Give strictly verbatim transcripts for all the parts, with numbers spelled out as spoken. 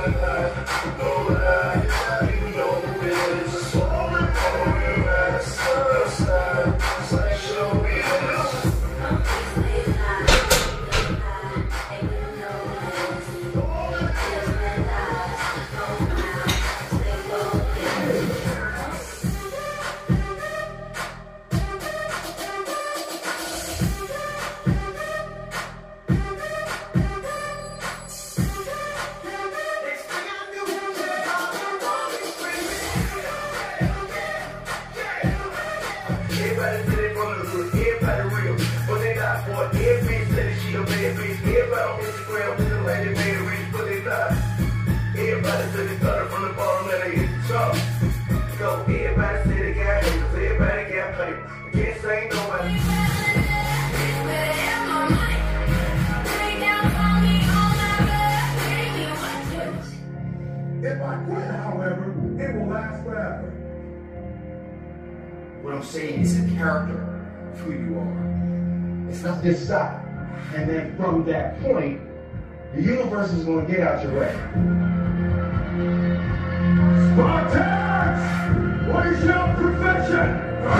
Everybody said it from the hood, everybody real. But they die for it. Every bitch said that she a bad bitch. Everybody on Instagram with the lady made it rich, but they die. Everybody said they started from the bottom and they hit the top. So everybody said they got haters, everybody got paper. I can't say nobody. If I quit, however, it will last forever. What I'm saying is the character of who you are. It's not Just stop. And then from that point, the universe is going to get out your way. Spartans! What is your profession?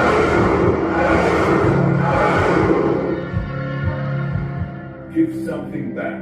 Give something back.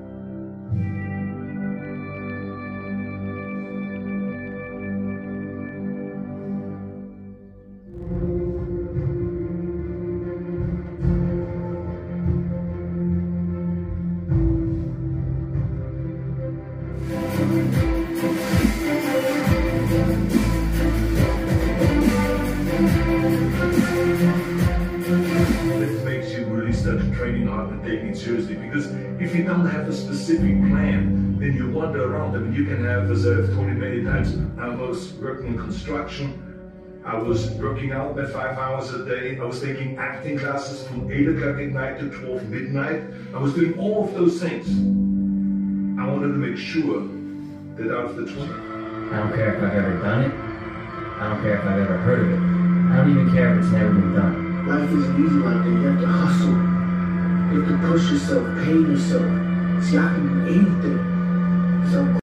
That makes you really start training hard and taking it seriously, because if you don't have a specific plan, then you wander around. I mean, you can have, as I've told you many times, I was working in construction, I was working out by five hours a day, I was taking acting classes from eight o'clock at night to twelve midnight, I was doing all of those things. I wanted to make sure that out of the twenty, I don't care if I've ever done it. I don't care if I've ever heard of it. I don't even care if it's never been done. Life isn't easy like that. You have to hustle. You have to push yourself, pain yourself. See, I can do anything. So